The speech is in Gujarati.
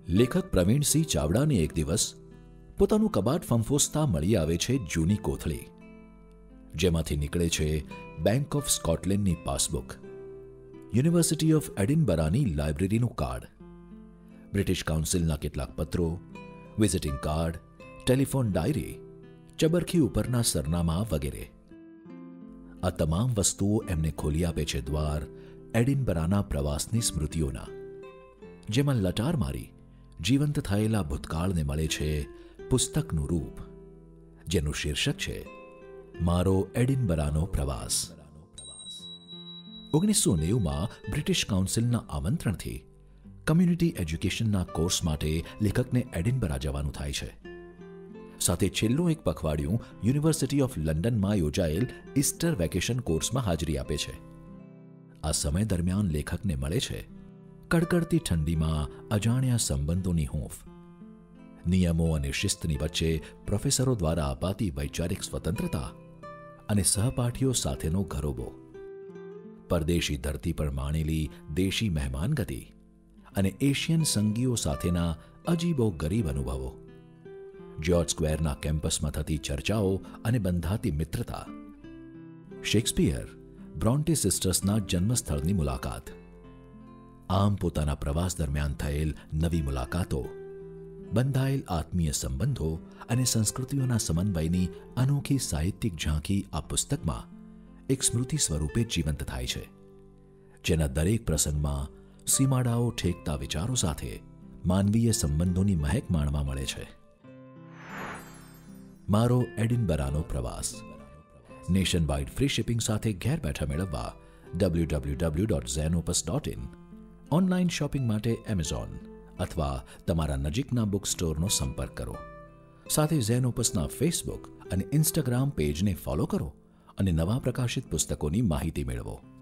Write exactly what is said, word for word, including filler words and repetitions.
લેખક પ્રવીણસિંહ ચાવડાને એક દિવસ પોતાનું કબાટ ફંફોસતા મળી આવે છે જૂની કોથળી, જેમાંથી નીકળે છે બેંક ઓફ સ્કોટલેન્ડની પાસબુક, યુનિવર્સિટી ઓફ એડિનબરાની લાઇબ્રેરીનું કાર્ડ, બ્રિટિશ કાઉન્સિલના કેટલાક પત્રો, વિઝિટિંગ કાર્ડ, ટેલિફોન ડાયરી, ચબરખી ઉપરના સરનામા વગેરે. આ તમામ વસ્તુઓ એમને ખોલી આપે છે દ્વાર એડિનબરાના પ્રવાસની સ્મૃતિઓના, જેમાં લટાર મારી જીવંત થયેલા ભૂતકાળને મળે છે પુસ્તકનું રૂપ, જેનું શીર્ષક છે મારો એડિનબરાનો પ્રવાસ. ઓગણીસો નેવુંમાં બ્રિટિશ કાઉન્સિલના આમંત્રણથી કમ્યુનિટી એજ્યુકેશનના કોર્સ માટે લેખકને એડિનબરા જવાનું થાય છે. સાથે છેલ્લું એક પખવાડિયું યુનિવર્સિટી ઓફ લંડનમાં યોજાયેલ ઇસ્ટર વેકેશન કોર્સમાં હાજરી આપે છે. આ સમય દરમિયાન લેખકને મળે છે કડકડતી ઠંડીમાં અજાણ્યા સંબંધોની હૂંફ, નિયમો અને શિસ્તની વચ્ચે પ્રોફેસરો દ્વારા અપાતી વૈચારિક સ્વતંત્રતા અને સહપાઠીઓ સાથેનો ઘરોબો, પરદેશી ધરતી પર માણેલી દેશી મહેમાનગતિ અને એશિયન સંગીઓ સાથેના અજીબો ગરીબ અનુભવો, જ્યોર્જ સ્ક્વેરના કેમ્પસમાં થતી ચર્ચાઓ અને બંધાતી મિત્રતા, શેક્સપિયર બ્રોન્ટે સિસ્ટર્સના જન્મસ્થળની મુલાકાત. આમ પોતાના પ્રવાસ દરમિયાન થયેલ નવી મુલાકાતો, બંધાયેલ આત્મીય સંબંધો અને સંસ્કૃતિઓના સમન્વયની અનોખી સાહિત્યિક ઝાંખી આ પુસ્તકમાં એક સ્મૃતિ સ્વરૂપે જીવંત થાય છે, જેના દરેક પ્રસંગમાં સીમાડાઓ ઠેકતા વિચારો સાથે માનવીય સંબંધોની મહેક માણવા મળે છે. મારો એડિનબરાનો પ્રવાસ નેશન વાઇડ ફ્રી શિપિંગ સાથે ઘેર બેઠા મેળવવા W W W dot Zenopus dot in, online shopping માટે એમેઝોન અથવા તમારા નજીકના બુક સ્ટોરનો સંપર્ક કરો. સાથે ઝેનોપસના ફેસબુક અને ઇન્સ્ટાગ્રામ પેજને ફોલો કરો અને નવા પ્રકાશિત પુસ્તકોની માહિતી મેળવો.